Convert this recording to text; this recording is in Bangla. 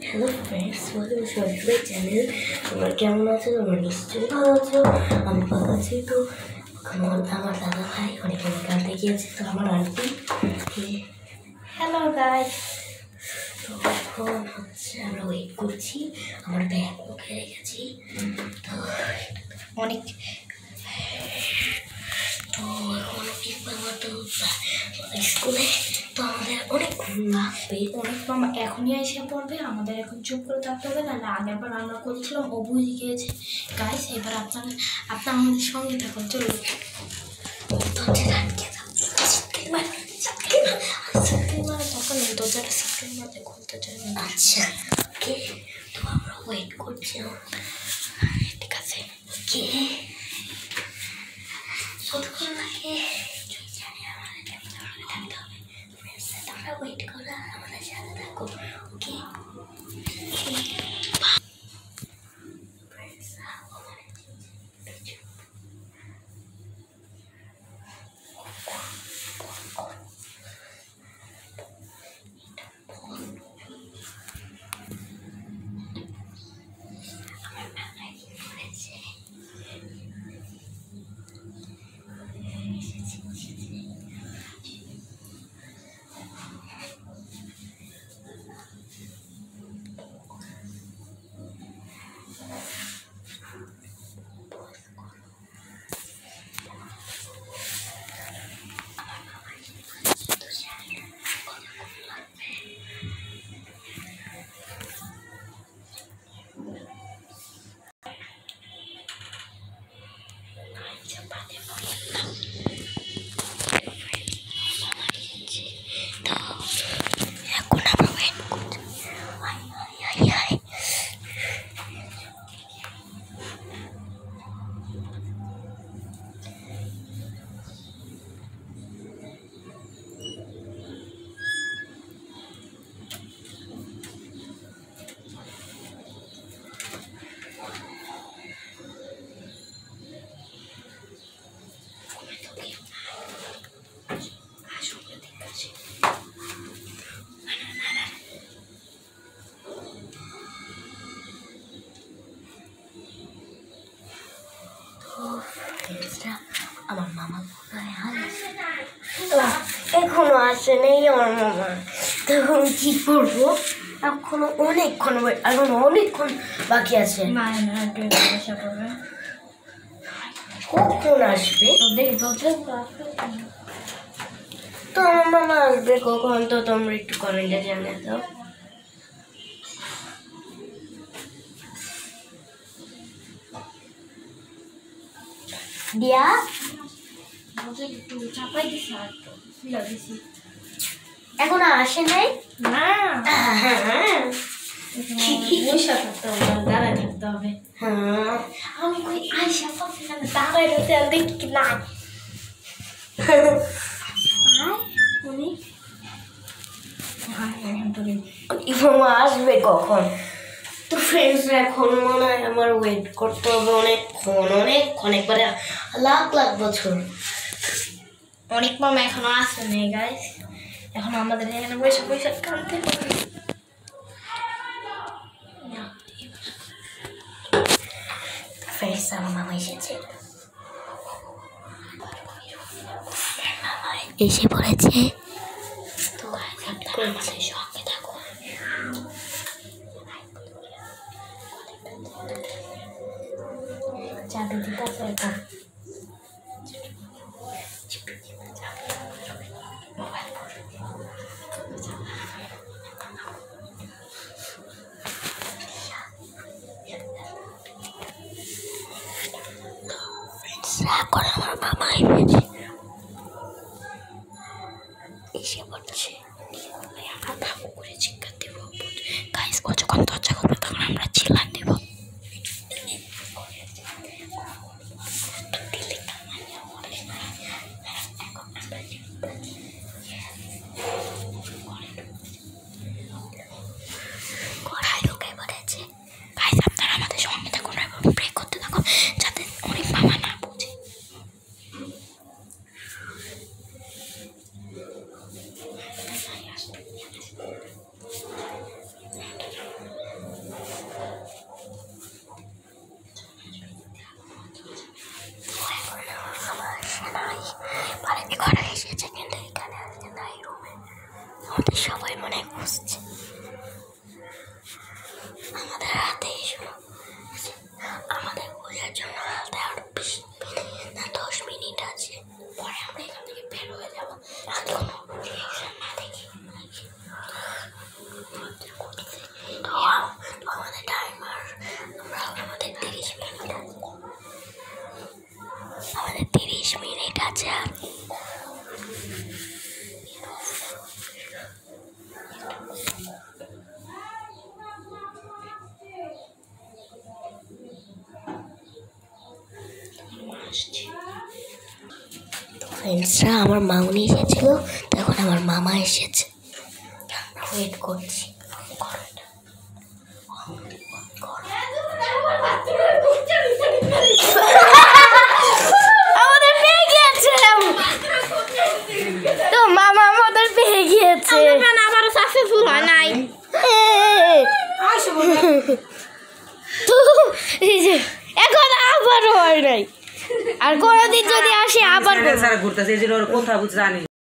Hello friends, welcome to my channel. তোমরা কেমন আছো? তোমরা নিশ্চয়ই ভালো আছো। আমি ভালো আছি। তো আমার দাদা ভাই অনেক কাঁদতে গিয়েছে, তো আমার আন্টি হ্যালো গাইস। তো এখন হচ্ছে আমরা ওয়েট করছি, আমার ব্যাগ মুখে রেখেছি। তো অনেক তো এখন মতো স্কুলে তো আমাদের অনেক ঘুম লাগবে, অনেক মামা এখনই এসে পড়বে। আমাদের এখন চুপ করে থাকতে হবে, না আগেরবার আমরা করেছিলাম ও বুঝে গিয়েছে। গাইস এবার আপনারা আমাদের সঙ্গে থাকুন, চলুন। আচ্ছা ওকে, তো আমরা ওয়েট করছি। ঠিক আছে ওকে, কতক্ষণ লাগে তোমরা ওয়েট করো, আমাদের সাথে থাকো ওকে। আমার মামা এখনো আসে নেই আমার মামা, তখন কি করবো? এখনো অনেকক্ষণ বাকি আছে। কখন আসবে? তো আমার মামা আসবে কখন? তো তোমরা একটু কমেন্টে জানিয়ে দাও। দিয়া এখন আসে নাই না, দাঁড়ায় থাকতে হবে। হ্যাঁ আমি কই আইসা দাঁড়ায় রয়েছে, দেখি কি না আসবে কখন? তো ফ্রেন্ডস এখন মনে হয় আমার ওয়েট করতে হবে অনেকক্ষণ, একবারে লাখ বছর। অনেক মামা এখনো আসে নেই গাইস, এখন আমাদের এখানে পয়সা কানতে হবে। ফ্রেন্ডস আমার মামা এসেছে, এসে পড়েছে। তো আমাদের সঙ্গে থাকো। চাবি দিতে আছে এখন। এখন আমার মামা এসে পড়ছে, আমরা ভাবু করে চিৎকার দেব। গাইস ও যখন দরজা খুলবে তখন আমরা চিল্লান দেব। ঘোড়ায় ঢুকে পড়েছে। গাইস আপনারা আমাদের সঙ্গে থাকুন এবং ব্রেক করতে থাকুন, যাতে অনেক মামা না বুঝে। আমাদের টাইমার আমাদের 30 মিনিট আছে ফ্রেন্ডসরা আমার মামনি এসেছিল, তখন আমার মামা এসেছে, ওয়েট করছি। আমাদের পেয়ে গিয়েছে তো মামা, আমাদের পেয়ে গিয়েছে, আবারও সাকসেসফুল হয় নাই। তো এখন আবার হয় নাই, আর কোনদিন যদি আসে আবার ঘুরতেছে, এই জন্য ওর কথা বুঝতে জানি।